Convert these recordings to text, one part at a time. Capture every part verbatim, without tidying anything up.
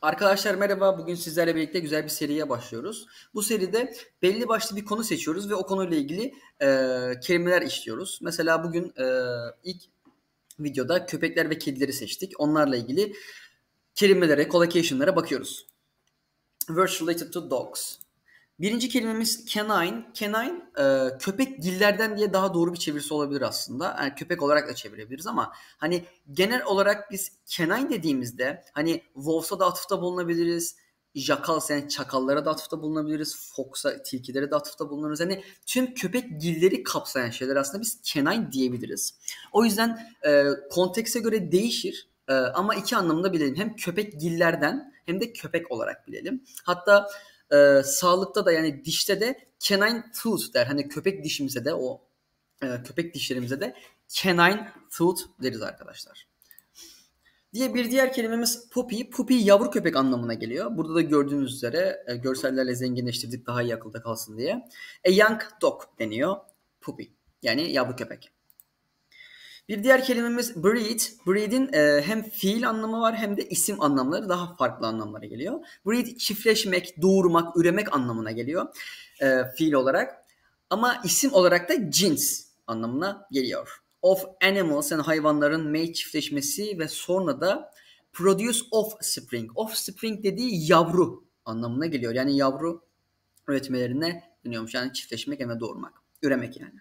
Arkadaşlar merhaba. Bugün sizlerle birlikte güzel bir seriye başlıyoruz. Bu seride belli başlı bir konu seçiyoruz ve o konuyla ilgili e, kelimeler işliyoruz. Mesela bugün e, ilk videoda köpekler ve kedileri seçtik. Onlarla ilgili kelimelere, collocation'lara bakıyoruz. Words related to dogs. Birinci kelimemiz canine. Canine e, köpek gillerden diye daha doğru bir çevirisi olabilir aslında. Yani köpek olarak da çevirebiliriz ama hani genel olarak biz canine dediğimizde hani wolf'a da atıfta bulunabiliriz. Jackals yani çakallara da atıfta bulunabiliriz. Fox'a, tilkilere de atıfta bulunuruz. Hani tüm köpek gilleri kapsayan şeyler aslında biz canine diyebiliriz. O yüzden e, kontekste göre değişir. E, ama iki anlamda bilelim. Hem köpek gillerden hem de köpek olarak bilelim. Hatta Ee, sağlıkta da yani dişte de canine tooth der. Hani köpek dişimize de o e, köpek dişlerimize de canine tooth deriz arkadaşlar. Diye bir diğer kelimemiz puppy. Puppy yavru köpek anlamına geliyor. Burada da gördüğünüz üzere e, görsellerle zenginleştirdik daha iyi akılda kalsın diye. A young dog deniyor. Puppy yani yavru köpek. Bir diğer kelimemiz breed. Breed'in e, hem fiil anlamı var hem de isim anlamları daha farklı anlamlara geliyor. Breed çiftleşmek, doğurmak, üremek anlamına geliyor e, fiil olarak. Ama isim olarak da cins anlamına geliyor. Of animals yani hayvanların mate çiftleşmesi ve sonra da produce offspring. Offspring dediği yavru anlamına geliyor. Yani yavru üretmelerine deniyormuş. Yani çiftleşmek hem de doğurmak. Üremek yani.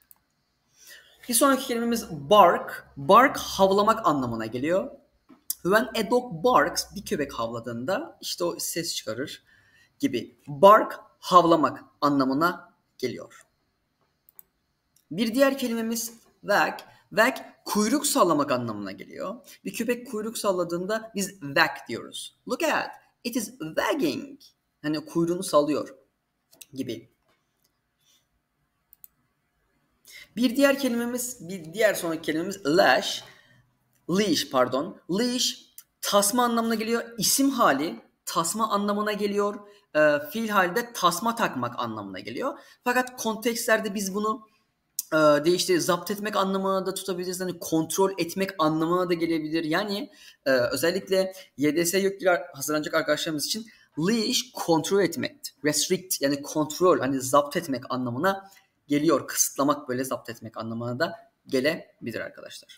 Bir sonraki kelimemiz bark. Bark havlamak anlamına geliyor. When a dog barks, bir köpek havladığında işte o ses çıkarır gibi. Bark havlamak anlamına geliyor. Bir diğer kelimemiz wag. Wag kuyruk sallamak anlamına geliyor. Bir köpek kuyruk salladığında biz wag diyoruz. Look at, it is wagging. Hani kuyruğunu sallıyor gibi. Bir diğer kelimemiz, bir diğer sonraki kelimemiz lash. Leash pardon. Leash tasma anlamına geliyor. İsim hali tasma anlamına geliyor. E, fiil halde tasma takmak anlamına geliyor. Fakat kontekstlerde biz bunu e, değiştirip zapt etmek anlamına da tutabiliriz. Hani kontrol etmek anlamına da gelebilir. Yani e, özellikle Y D S YÖKDİL hazırlanacak arkadaşlarımız için leash kontrol etmek. Restrict yani kontrol hani zapt etmek anlamına geliyor. Kısıtlamak böyle zapt etmek anlamına da gelebilir arkadaşlar.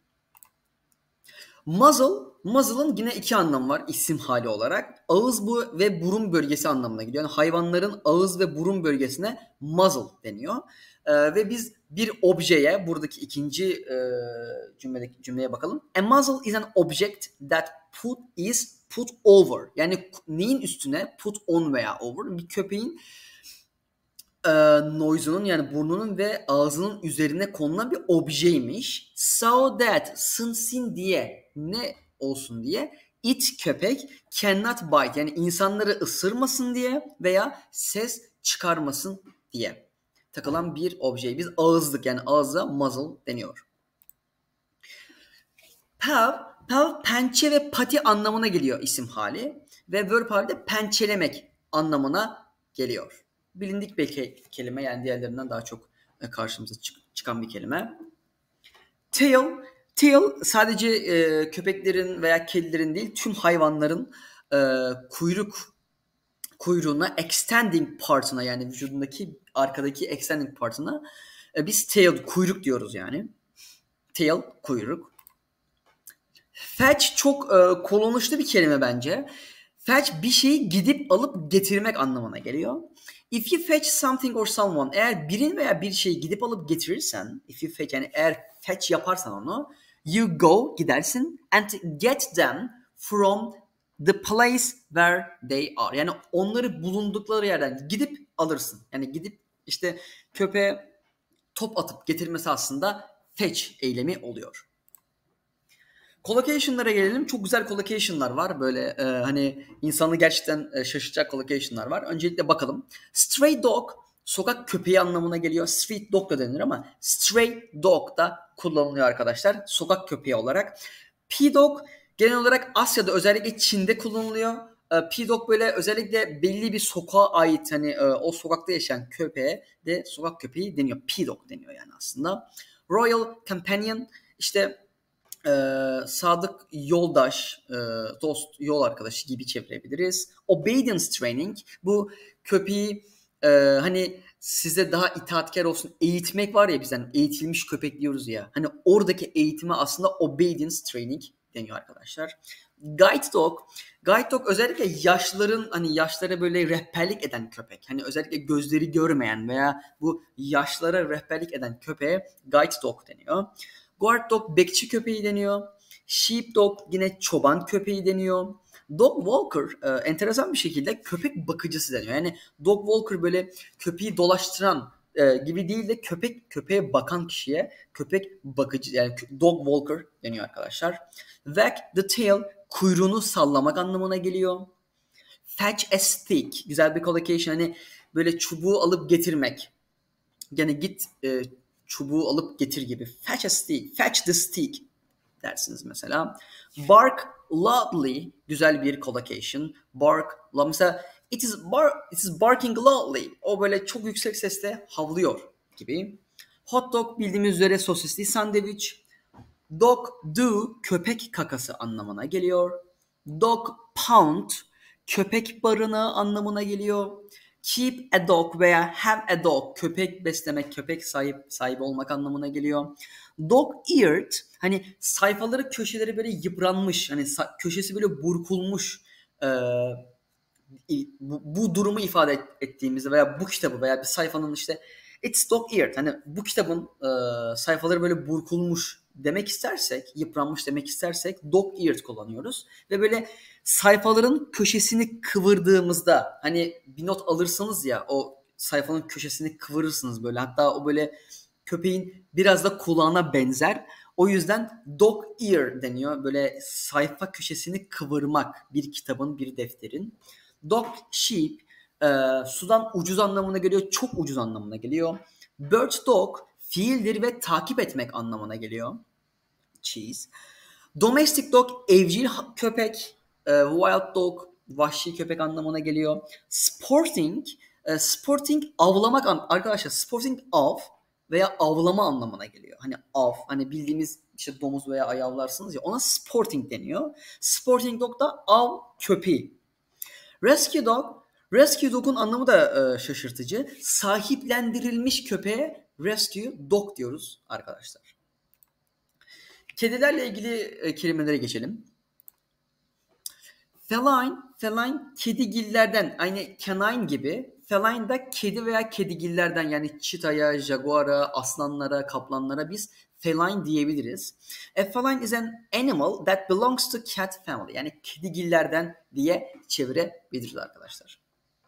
Muzzle, muzzle'ın yine iki anlamı var isim hali olarak. Ağız bu ve burun bölgesi anlamına geliyor. Yani hayvanların ağız ve burun bölgesine muzzle deniyor. Ee, ve biz bir objeye, buradaki ikinci e, cümledeki cümleye bakalım. A muzzle is an object that put is put over. Yani neyin üstüne? Put on veya over. Bir köpeğin e, noise'unun yani burnunun ve ağzının üzerine konulan bir objeymiş. So that sınsın diye ne olsun diye it köpek cannot bite yani insanları ısırmasın diye veya ses çıkarmasın diye takılan bir obje. Biz ağızlık yani ağza muzzle deniyor. Paw, paw pençe ve pati anlamına geliyor isim hali ve verb halde pençelemek anlamına geliyor. Bilindik bir kelime yani diğerlerinden daha çok karşımıza çıkan bir kelime. Tail, tail sadece e, köpeklerin veya kedilerin değil tüm hayvanların e, kuyruk kuyruğuna extending partına yani vücudundaki arkadaki extending partına e, biz tail kuyruk diyoruz yani. Tail kuyruk. Fetch çok e, kullanışlı bir kelime bence. Fetch bir şeyi gidip alıp getirmek anlamına geliyor. If you fetch something or someone, eğer birin veya bir şeyi gidip alıp getirirsen, if you fetch yani eğer fetch yaparsan onu, you go gidersin and get them from the place where they are. Yani onları bulundukları yerden gidip alırsın. Yani gidip işte köpeğe top atıp getirmesi aslında fetch eylemi oluyor. Collocation'lara gelelim. Çok güzel collocation'lar var. Böyle e, hani insanı gerçekten e, şaşırtacak collocation'lar var. Öncelikle bakalım. Stray dog sokak köpeği anlamına geliyor. Street dog da denilir ama stray dog da kullanılıyor arkadaşlar. Sokak köpeği olarak. P-dog genel olarak Asya'da özellikle Çin'de kullanılıyor. E, P-dog böyle özellikle belli bir sokağa ait hani e, o sokakta yaşayan köpeğe de sokak köpeği deniyor. P-dog deniyor yani aslında. Royal Companion işte Ee, sadık yoldaş, e, dost, yol arkadaşı gibi çevirebiliriz. Obedience training, bu köpeği e, hani size daha itaatkar olsun eğitmek var ya, bizden eğitilmiş köpek diyoruz ya. Hani oradaki eğitime aslında obedience training deniyor arkadaşlar. Guide dog. Guide dog özellikle yaşlıların, hani yaşlara böyle rehberlik eden köpek. Hani özellikle gözleri görmeyen veya bu yaşlara rehberlik eden köpeğe guide dog deniyor. Guard dog bekçi köpeği deniyor. Sheepdog yine çoban köpeği deniyor. Dog walker e, enteresan bir şekilde köpek bakıcısı deniyor. Yani dog walker böyle köpeği dolaştıran e, gibi değil de köpek köpeğe bakan kişiye köpek bakıcı, yani dog walker deniyor arkadaşlar. Wag the tail kuyruğunu sallamak anlamına geliyor. Fetch a stick, güzel bir collocation, hani böyle çubuğu alıp getirmek. Yani git e, çubuğu alıp getir gibi. Fetch a stick, fetch the stick dersiniz mesela. Bark loudly, güzel bir collocation. Bark, mesela it is, bar, it is barking loudly. O böyle çok yüksek sesle havlıyor gibi. Hot dog bildiğimiz üzere sosisli sandviç. Dog do köpek kakası anlamına geliyor. Dog pound köpek barınağı anlamına geliyor. Keep a dog veya have a dog köpek beslemek, köpek sahip sahibi olmak anlamına geliyor. Dog eared, hani sayfaları köşeleri böyle yıpranmış, hani köşesi böyle burkulmuş, e, bu, bu durumu ifade et, ettiğimizde veya bu kitabı veya bir sayfanın işte it's dog eared, hani bu kitabın e, sayfaları böyle burkulmuş demek istersek, yıpranmış demek istersek dog eared kullanıyoruz. Ve böyle sayfaların köşesini kıvırdığımızda, hani bir not alırsanız ya, o sayfanın köşesini kıvırırsınız böyle, hatta o böyle köpeğin biraz da kulağına benzer. O yüzden dog ear deniyor. Böyle sayfa köşesini kıvırmak bir kitabın, bir defterin. Dog cheap, e, sudan ucuz anlamına geliyor. Çok ucuz anlamına geliyor. Bird dog fiildir ve takip etmek anlamına geliyor. Cheese. Domestic dog evcil köpek. E, wild dog vahşi köpek anlamına geliyor. Sporting, e, sporting avlamak an- arkadaşlar. Sporting av veya avlama anlamına geliyor. Hani av, hani bildiğimiz işte domuz veya ayı avlarsınız ya, ona sporting deniyor. Sporting dog da av köpeği. Rescue dog, rescue dog'un anlamı da e, şaşırtıcı. Sahiplendirilmiş köpeğe rescue dog diyoruz arkadaşlar. Kedilerle ilgili e, kelimelere geçelim. Feline, feline kedigillerden, aynı canine gibi. Feline da kedi veya kedigillerden, yani çitaya, jaguara, aslanlara, kaplanlara biz feline diyebiliriz. A feline is an animal that belongs to cat family. Yani kedigillerden diye çevirebiliriz arkadaşlar.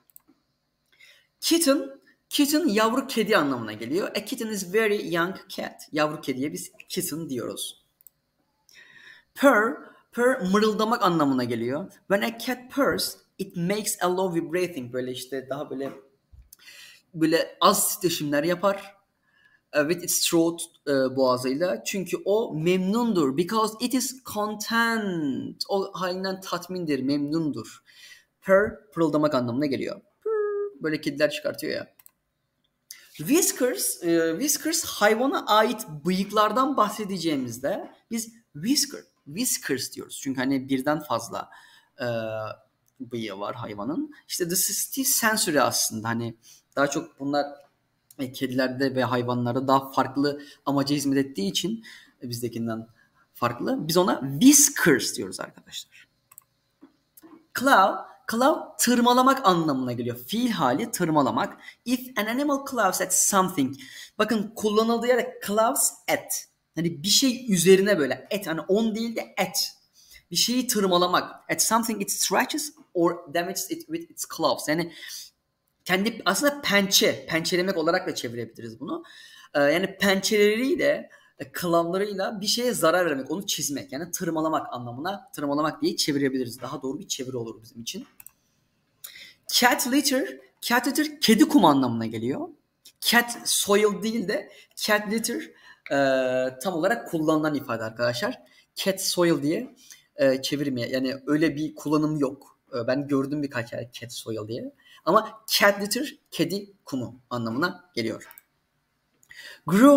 Kitten, kitten yavru kedi anlamına geliyor. A kitten is very young cat. Yavru kediye biz kitten diyoruz. Purr, purr mırıldamak anlamına geliyor. When a cat purrs, it makes a low vibrating. Böyle işte daha böyle böyle az titreşimler yapar. Uh, with its throat, uh, boğazıyla. Çünkü o memnundur. Because it is content. O halinden tatmindir, memnundur. Purr, pırıldamak anlamına geliyor. Purr, böyle kediler çıkartıyor ya. Whiskers, e, whiskers hayvana ait bıyıklardan bahsedeceğimizde biz whisker, whiskers diyoruz. Çünkü hani birden fazla e, bıyığı var hayvanın. İşte the sixty sensory aslında, hani daha çok bunlar e, kedilerde ve hayvanlarda daha farklı amaca hizmet ettiği için e, bizdekinden farklı. Biz ona whiskers diyoruz arkadaşlar. Claw, claw tırmalamak anlamına geliyor. Fiil hali tırmalamak. If an animal claws at something. Bakın kullanıldığı yerde claws at. Hani bir şey üzerine böyle et. Hani on değil de at. Bir şeyi tırmalamak. At something it stretches or damages it with its claws. Yani kendi aslında pençe, pençelemek olarak da çevirebiliriz bunu. Ee, yani pençeleriyle, kılavlarıyla bir şeye zarar vermek, onu çizmek, yani tırmalamak anlamına, tırmalamak diye çevirebiliriz. Daha doğru bir çeviri olur bizim için. Cat litter, cat litter kedi kumu anlamına geliyor. Cat soil değil de cat litter e, tam olarak kullanılan ifade arkadaşlar. Cat soil diye e, çevirmeye, yani öyle bir kullanım yok. E, ben gördüm birkaç yer cat soil diye. Ama cat litter kedi kumu anlamına geliyor. Groom,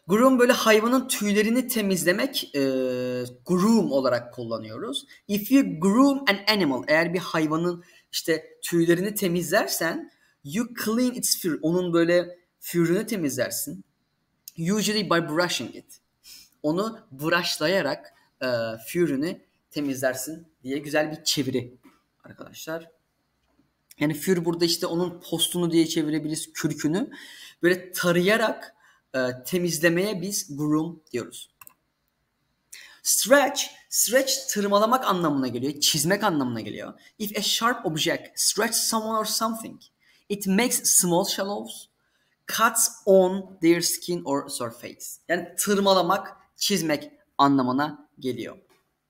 Groom böyle hayvanın tüylerini temizlemek e, groom olarak kullanıyoruz. If you groom an animal, eğer bir hayvanın işte tüylerini temizlersen, you clean its fur, onun böyle fürünü temizlersin. Usually by brushing it. Onu brushlayarak e, fürünü temizlersin diye güzel bir çeviri arkadaşlar. Yani für burada işte onun postunu diye çevirebiliriz, kürkünü. Böyle tarayarak e, temizlemeye biz groom diyoruz. Stretch, stretch tırmalamak anlamına geliyor, çizmek anlamına geliyor. If a sharp object stretch someone or something, it makes small shallows, cuts on their skin or surface. Yani tırmalamak, çizmek anlamına geliyor.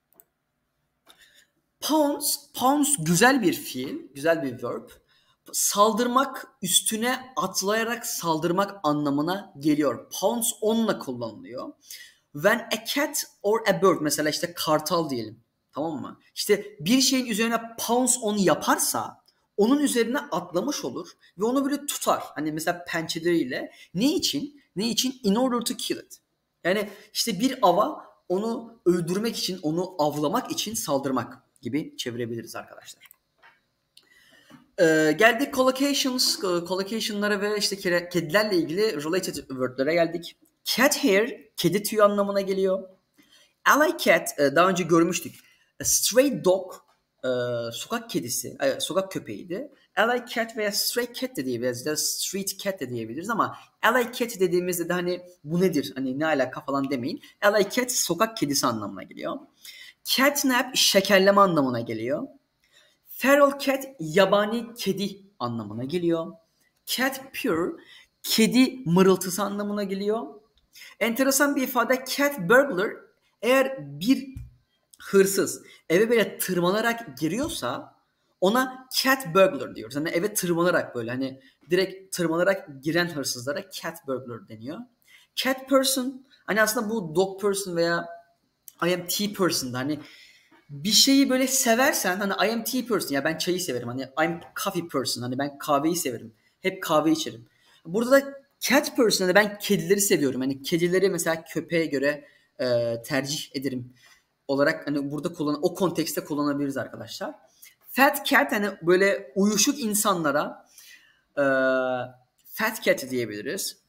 Pounce, pounce güzel bir fiil, güzel bir verb. Saldırmak, üstüne atlayarak saldırmak anlamına geliyor. Pounce onunla kullanılıyor. When a cat or a bird, mesela işte kartal diyelim, tamam mı? İşte bir şeyin üzerine pounce on yaparsa onun üzerine atlamış olur ve onu böyle tutar. Hani mesela pençeleriyle. Ne için? Ne için? In order to kill it. Yani işte bir ava onu öldürmek için, onu avlamak için saldırmak gibi çevirebiliriz arkadaşlar. Ee, geldik collocations, collocation'lara ve işte kedilerle ilgili related word'lere geldik. Cat hair, kedi tüyü anlamına geliyor. Ally cat, daha önce görmüştük. A stray dog, sokak kedisi, sokak köpeğiydi. Ally cat veya stray cat de diyebiliriz, ya da street cat de diyebiliriz ama ally cat dediğimizde de hani bu nedir, hani ne alaka falan demeyin. Ally cat sokak kedisi anlamına geliyor. Catnap şekerleme anlamına geliyor. Feral cat yabani kedi anlamına geliyor. Cat purr kedi mırıltısı anlamına geliyor. Enteresan bir ifade, cat burglar, eğer bir hırsız eve böyle tırmanarak giriyorsa ona cat burglar diyoruz. Hani eve tırmanarak böyle hani direkt tırmanarak giren hırsızlara cat burglar deniyor. Cat person, hani aslında bu dog person veya I am tea person, hani bir şeyi böyle seversen, hani I am tea person, ya ben çayı severim, hani I am coffee person, hani ben kahveyi severim, hep kahve içerim. Burada da cat person, hani ben kedileri seviyorum, hani kedileri mesela köpeğe göre e, tercih ederim olarak hani burada kullan, o kontekste kullanabiliriz arkadaşlar. Fat cat, hani böyle uyuşuk insanlara e, fat cat diyebiliriz.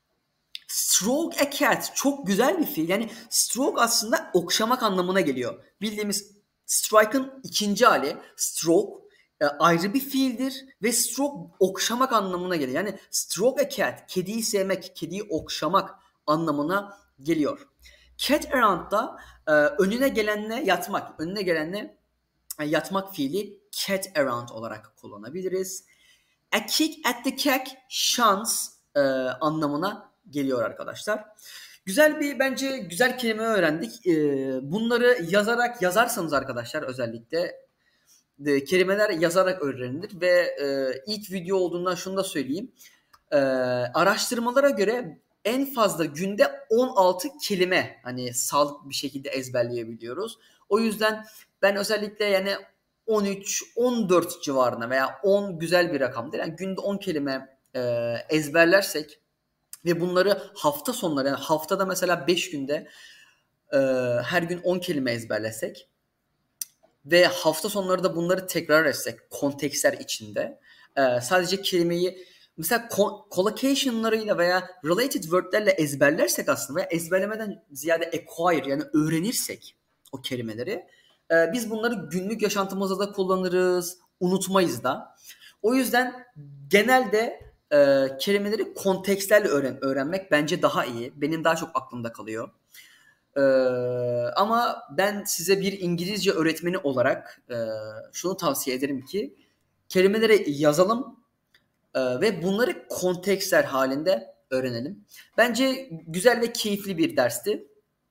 Stroke a cat çok güzel bir fiil. Yani stroke aslında okşamak anlamına geliyor. Bildiğimiz strike'ın ikinci hali stroke e, ayrı bir fiildir ve stroke okşamak anlamına geliyor. Yani stroke a cat, kediyi sevmek, kediyi okşamak anlamına geliyor. Cat around da e, önüne gelenle yatmak, önüne gelenle e, yatmak fiili cat around olarak kullanabiliriz. A kick at the cat, şans e, anlamına geliyor arkadaşlar. Güzel bir, bence güzel kelime öğrendik. Ee, bunları yazarak yazarsanız arkadaşlar, özellikle de, kelimeler yazarak öğrenilir ve e, ilk video olduğundan şunu da söyleyeyim. E, araştırmalara göre en fazla günde on altı kelime hani sağlıklı bir şekilde ezberleyebiliyoruz. O yüzden ben özellikle yani on üç on dört civarına veya on güzel bir rakamdır. Yani günde on kelime e, ezberlersek ve bunları hafta sonları, yani haftada mesela beş günde e, her gün on kelime ezberlesek ve hafta sonları da bunları tekrar etsek kontekstler içinde, e, sadece kelimeyi mesela collocation'larıyla veya related word'lerle ezberlersek aslında, veya ezberlemeden ziyade acquire, yani öğrenirsek o kelimeleri, e, biz bunları günlük yaşantımızda da kullanırız, unutmayız da. O yüzden genelde e, kelimeleri kontekstlerle öğren öğrenmek bence daha iyi. Benim daha çok aklımda kalıyor. E, ama ben size bir İngilizce öğretmeni olarak e, şunu tavsiye ederim ki kelimeleri yazalım e, ve bunları kontekstler halinde öğrenelim. Bence güzel ve keyifli bir dersti.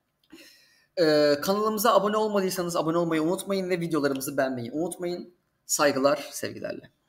E, kanalımıza abone olmadıysanız abone olmayı unutmayın ve videolarımızı beğenmeyi unutmayın. Saygılar, sevgilerle.